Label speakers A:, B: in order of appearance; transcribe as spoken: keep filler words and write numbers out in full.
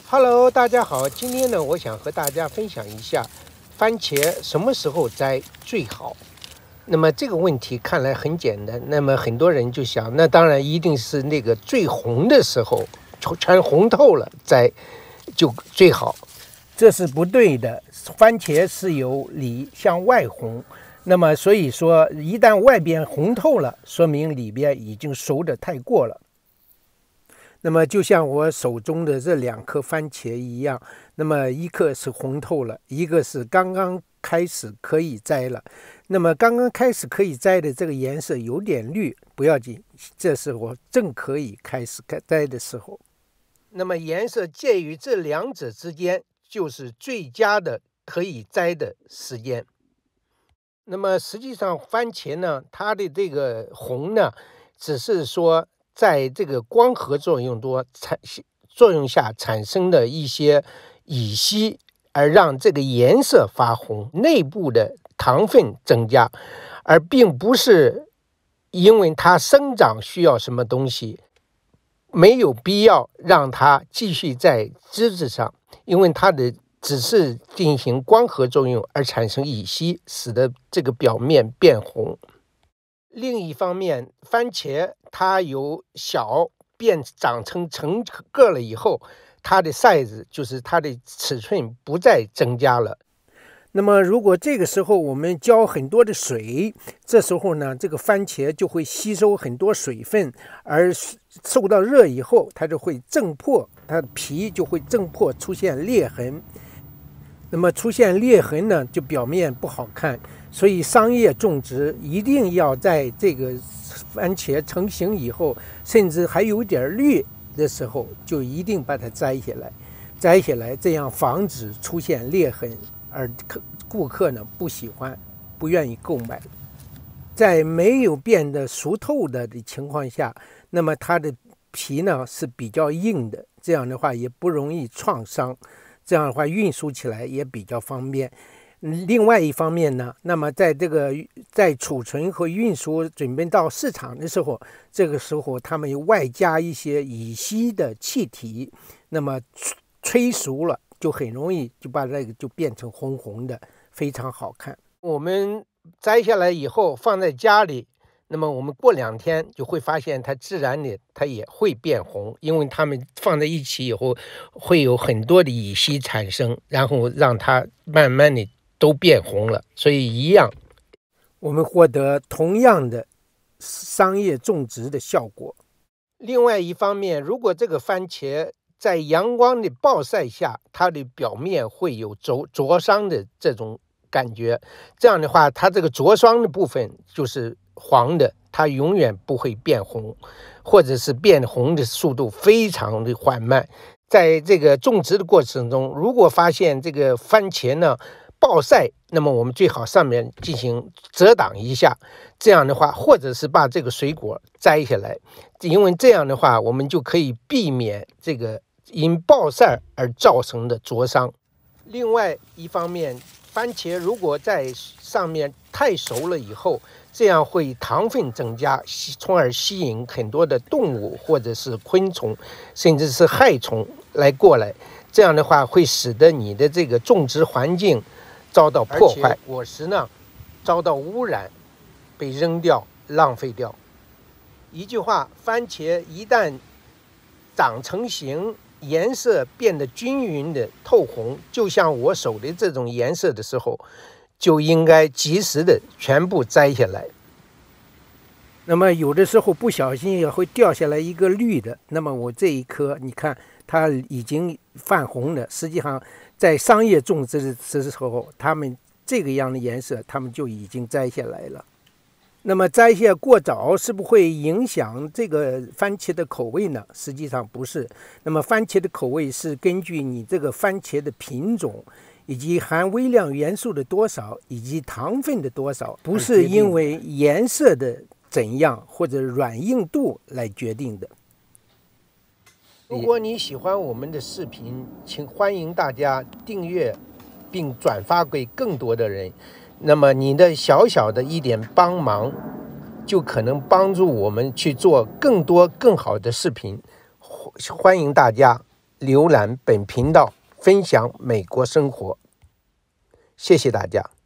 A: Hello， 大家好，今天呢，我想和大家分享一下番茄什么时候摘最好。那么这个问题看来很简单，那么很多人就想，那当然一定是那个最红的时候，全红透了摘就最好。这是不对的，番茄是由里向外红，那么所以说一旦外边红透了，说明里边已经熟得太过了。那么就像我手中的这两颗番茄一样，那么一颗是红透了，一个是刚刚开始可以摘了。那么刚刚开始可以摘的这个颜色有点绿，不要紧，这是我正可以开始摘的时候。那么颜色介于这两者之间，就是最佳的可以摘的时间。那么实际上番茄呢，它的这个红呢，只是说在这个光合作用多产作用下产生的一些乙烯，而让这个颜色发红，内部的糖分增加，而并不是因为它生长需要什么东西，没有必要让它继续在枝子上，因为它的只是进行光合作用而产生乙烯，使得这个表面变红。另一方面，番茄它由小变长成成个了以后，它的 size 就是它的尺寸不再增加了。那么如果这个时候我们浇很多的水，这时候呢，这个番茄就会吸收很多水分，而受到热以后，它就会震破，它的皮就会震破，出现裂痕。那么出现裂痕呢，就表面不好看，所以商业种植一定要在这个番茄成型以后，甚至还有点绿的时候，就一定把它摘下来，摘下来，这样防止出现裂痕，而顾客呢不喜欢，不愿意购买。在没有变得熟透的的情况下，那么它的皮呢是比较硬的，这样的话也不容易创伤。这样的话运输起来也比较方便。另外一方面呢，那么在这个在储存和运输准备到市场的时候，这个时候他们外加一些乙烯的气体，那么催熟了就很容易就把这个就变成红红的，非常好看。我们摘下来以后放在家里，那么我们过两天就会发现它自然的它也会变红，因为它们放在一起以后会有很多的乙烯产生，然后让它慢慢的都变红了，所以一样我们获得同样的商业种植的效果。另外一方面，如果这个番茄在阳光的暴晒下，它的表面会有灼灼伤的这种感觉，这样的话它这个灼伤的部分就是黄的，它永远不会变红，或者是变红的速度非常的缓慢。在这个种植的过程中，如果发现这个番茄呢暴晒，那么我们最好上面进行遮挡一下，这样的话，或者是把这个水果摘下来，因为这样的话我们就可以避免这个因暴晒而造成的灼伤。另外一方面，番茄如果在上面太熟了以后，这样会糖分增加，从而吸引很多的动物或者是昆虫，甚至是害虫来过来。这样的话会使得你的这个种植环境遭到破坏，果实呢遭到污染，被扔掉、浪费掉。一句话，番茄一旦长成型，颜色变得均匀的透红，就像我手的这种颜色的时候，就应该及时的全部摘下来。那么有的时候不小心也会掉下来一个绿的，那么我这一颗你看它已经泛红了，实际上在商业种植的时候，他们这个样的颜色他们就已经摘下来了。那么摘下过早是不会影响这个番茄的口味呢？实际上不是。那么番茄的口味是根据你这个番茄的品种，以及含微量元素的多少，以及糖分的多少，不是因为颜色的怎样或者软硬度来决定的。如果你喜欢我们的视频，请欢迎大家订阅并转发给更多的人。那么你的小小的一点帮忙，就可能帮助我们去做更多更好的视频。欢迎大家。 浏览本频道，分享美国生活。谢谢大家。